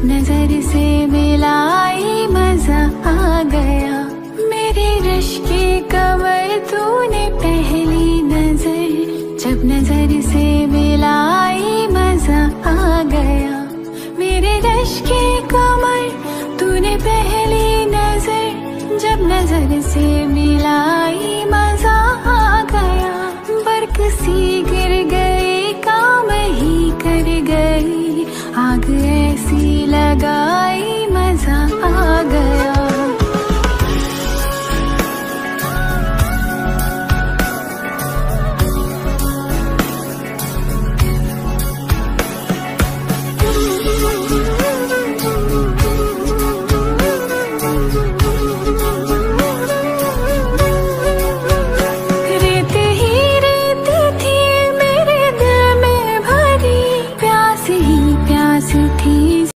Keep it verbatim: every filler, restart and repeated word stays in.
नजर से मिलाई मजा आ गया। मेरे रश की कमर तूने पहली नजर, जब नजर से मिलाई मजा आ गया। मेरे रश की कमर तूने पहली नजर, जब नजर से मिलाई मजा आ गया। बरक सी गिर गई, काम ही कर गई, आग ऐसी लगाई